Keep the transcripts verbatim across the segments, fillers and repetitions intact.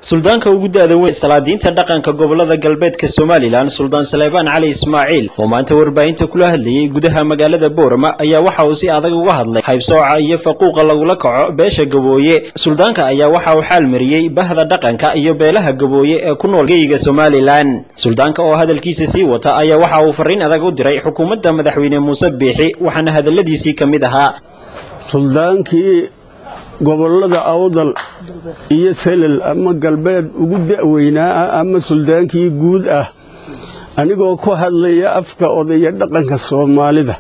سلطانka ugu daada weyn salaadiinta dhaqanka gobolada galbeedka Soomaaliland Sultan Saleebaan Cali Ismaaciil oo maanta warbaahinta kula hadlayay gudaha magaalada Boorama ayaa waxa uu si adag uga hadlay haybsooca iyo faquuqa lagula kaco beesha Gabooye. Sultanka ayaa waxa uu xal mariyay bahda dhaqanka iyo beelaha Gabooye ee ku nool geeyiga Soomaaliland. Sultanka oo hadalkiisa sii wata ayaa waxa uu fariin adag u diray xukuumadda madaxweyne Muuse Biixi waxaana hadaladiisii kamid ahaa Sultankii gobolada awdal iyo selal ama galbeed ugu daaweynaa ama sultaankii guud ah anigoo ku hadlaya afka odaya dhaqanka Soomaalida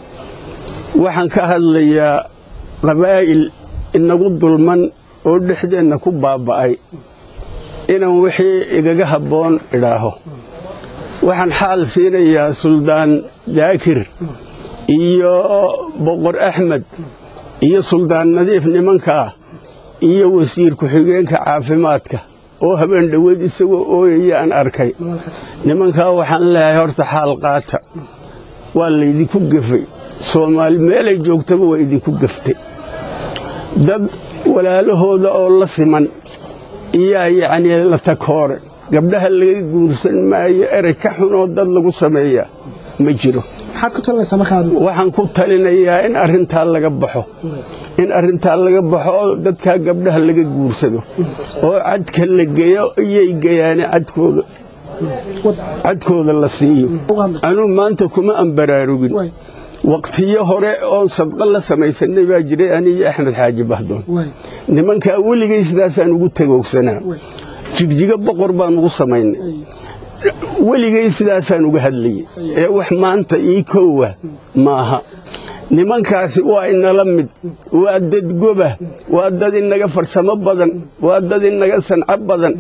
waxaan ka hadlayaa qabaa'il inagu dulman oo dhexdeena ku baaba'ay inaan wixii igaga haboon idhaaho waxaan xaal siinayaa Sultan Daakir iyo Boqor Axmed iyo Sultan Nadiif nimanka iyo wasiir ku xigeenka caafimaadka oo habeen dhaweed isagoo ooyay aan arkay nimanka waxaan leeyahay horta xaal qaata waa la idinku gafay Soomaali meel ay joogtaba waa idinku gaftay dad walaalahooda oo la siman iyo yaani la takoor gabdhaha laga guursan maayo eray ka xun oo dad lagu sameeyaa ma jiro waxaan ku talinayaa in arinta laga baxo in arinta laga baxo dadka gabdhaha laga guursado oo cadka la geeyo iyay geeyaan cadkooda cadkooda la siiyo anu maanta kuma ambaraarugin waqtiyo hore oo sadqa la sameeysanay baa jiray aniga Axmed Xaaji Bahdoon nimanka waligeey sidaasaan ugu tagoogsanaa jigjiga boqor baan ugu sameeynay waligeey sidaasaan uga hadlayay ee wax maanta ii koowa maaha nimankaasi waa inala mid waa dad goba waa dad inaga farsamo badan waa dad inaga sanca badan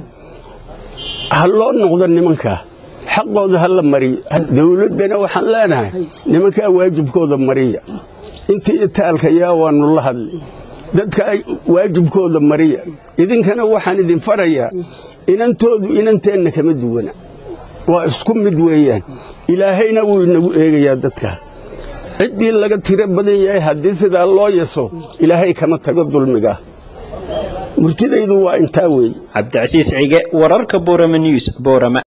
haloo noqdo nimanka xaqooda hal mariyo dawladana waxaan leenahay nimanka waajibkooda mariya intii itaalka yaa waanu la hadlay dadka waajibkooda mariya idinkana waxaan idin farayaa inantoodu inanteena kama duwana waa isku mid weeyaan ilaahayna wuu inagu eegayaa dadka cidii laga tiro badan yahay hadii sida loo yeeso ilaahay kama tago dulmiga murtidaydu waa intaa weey Cabdi Casiis Cige wararka Boorama News Boorama.